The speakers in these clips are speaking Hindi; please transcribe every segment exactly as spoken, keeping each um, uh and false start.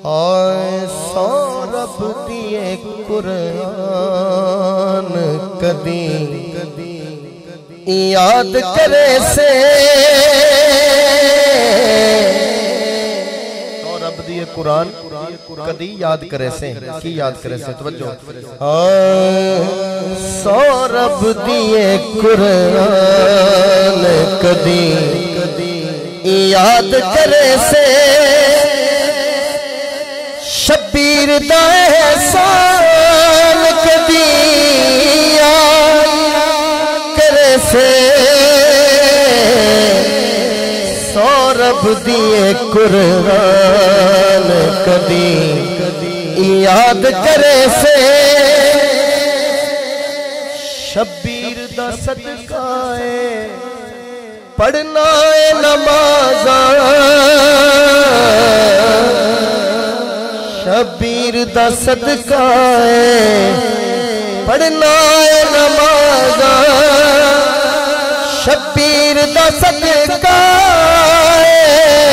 हाय सौरभ दिए कुरान कदी याद करे से सौरभ दिए कुरान कदी याद करे से की याद करे से तवज्जो सौरभ दिए कुरान कदी याद करे से शबीर दा एहसान कदी याद करे से सौरभ दिए कुरान कदी याद करे से शबीर दा सदका है पढ़ना है नमाज़ा शबीर दा सदका है पढ़ना है नमाज़ा शबीर दा सदका है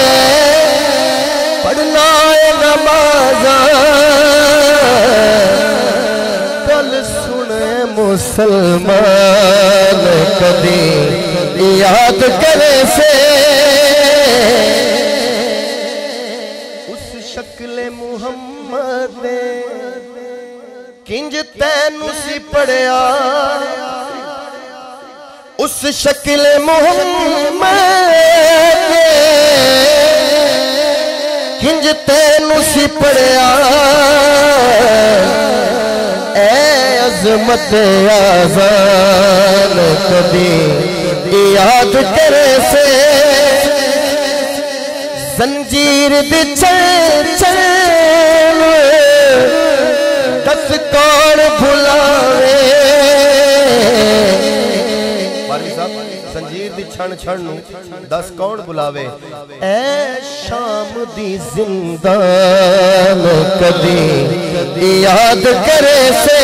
पढ़ना है नमाज़ा कल सुने मुसलमान कदी याद करे से उस शक्ल मुहम्मद ने किंज तैनू सी पढ़िया उस शक्ल मुहम्मद ने किंज तैनू सी पढ़िया ए अज़मत आज़ान कदी याद करे से जंजीर दी चैन चैन दस कौन भुलावे जंजीर दी छण छण दस कौन बुलावे ए शाम दी जिंदान कदी याद करे से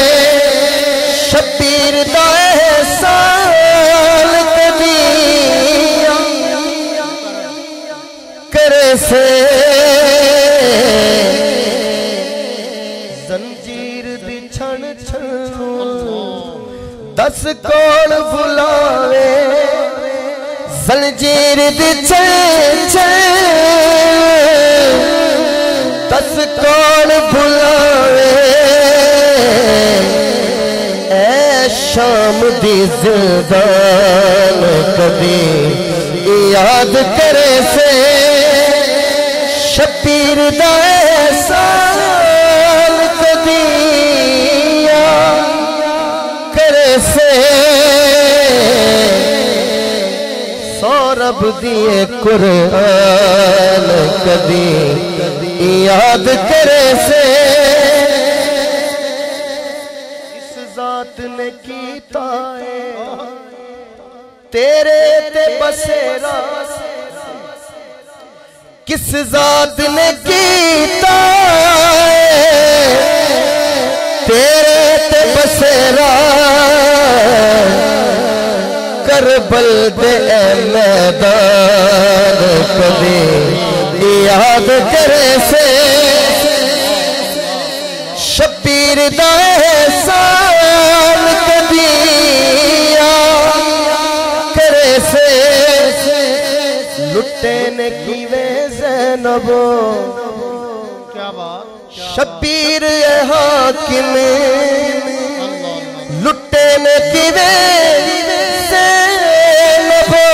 शबीर दा एहसान कदी करे से जंजीर दी छण छण दस कौन बुलावे जंजीर दी छण छण दस कौन बुलावे शाम दी ज़िंदान कदी याद करे से शबीर दा एहसान कदी याद करे से सौरभ दिए कुरान कदी याद करे से ने कीता है तेरे ते बसेरा किस जात ने कीता है तेरे ते बसेरा करबल दे मैदान कदी याद करे से शबीर दा एहसान कदी करे से लुटे ने कीवे ज़ैनबो क्या बात शबीर हाकिम लुटे ने कीवे ज़ैनबो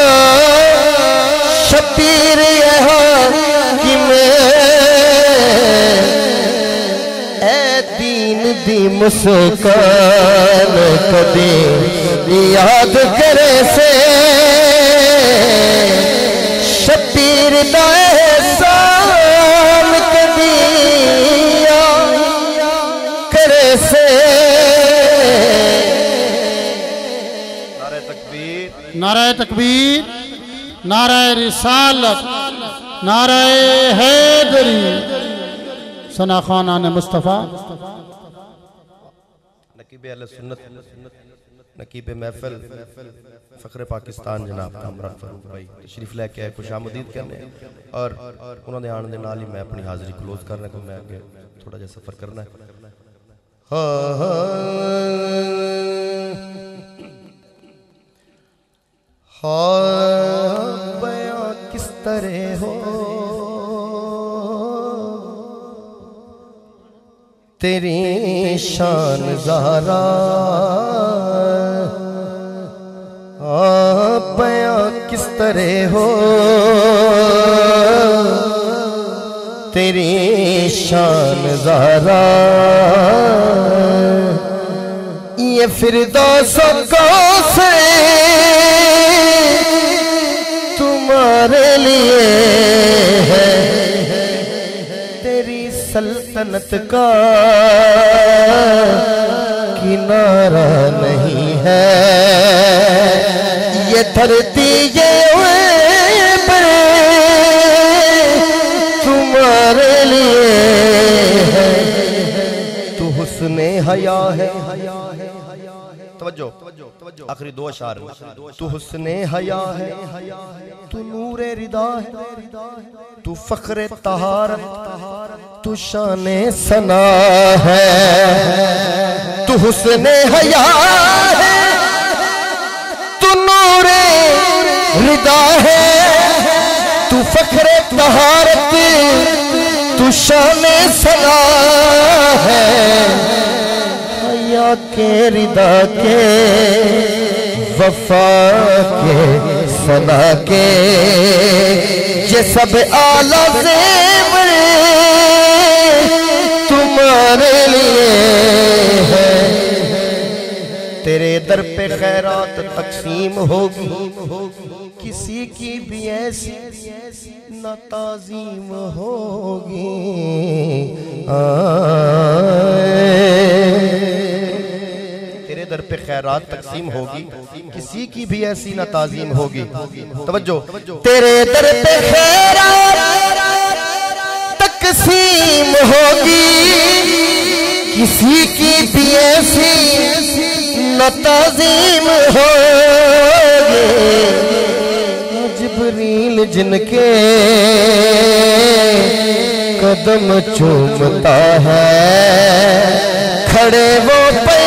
शबीर हाकिम दी मुस्कान कदी याद करे से शबीर दा एहसान कदी करे से नारे तकबीर नारे तकबीर नारे रिसालत नारे हैदरी सना खाना ने मुस्तफ़ा नकीब अहले सुन्नत नकीब महफिल फ़ख्र पाकिस्तान जनाब कामरान फारूक भाई तशरीफ लैके आए, खुशामदीद करने और उन्होंने आने के नाल ही मैं अपनी हाज़री क्लोज करने को, मैं आगे थोड़ा जा सफ़र करना है। हाँ हाँ बयां किस तरह हो तेरी शान ज़ारा, हाँ बयां किस तरह हो तेरी शान ज़ारा, ये फिरदौस से तुम्हारे लिए है, तेरी सल्तनत का किनारा नहीं है, ये धरती ये तुम्हारे लिए है, तू हुस्ने हया है, तवज्जो आखिरी दो अशार, तू हुस्ने हया है, तू नूरे रिदा है, तू फख्रे तहारत, तू शाने सना है, तू हुस्ने हया है, तू नूरे रिदा है, तू फख्रे तहारत, तू शाने सना है, हया के रिदा के वफा के सना के ये सब आला ज़ेवर तुम्हारे लिए है, तेरे दर पे खैरात तकसीम होगी, किसी की भी ऐसी न ताज़ीम होगी, तेरे दर पे खैरात तकसीम होगी, किसी की भी ऐसी न ताज़ीम होगी। तवज्जो, तेरे दर पे खैरात तकसीम होगी, किसी की भी ऐसी न ताज़ीम होगी, जिब्रील जिनके कदम चूमता है, खड़े वो पे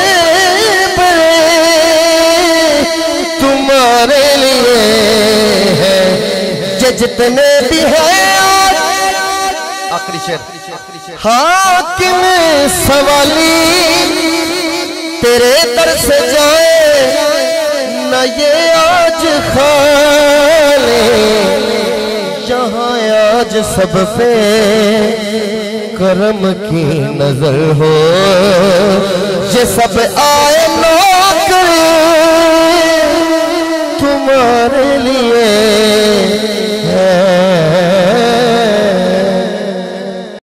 तुम्हारे लिए है, जे जितने भी है आखिरी शेर, हाकिम सवाली तेरे दर से जाए न ये आज खाले, जहाँ आज सब पे करम की नजर हो, ये सब आए नौकर तुम्हारे लिए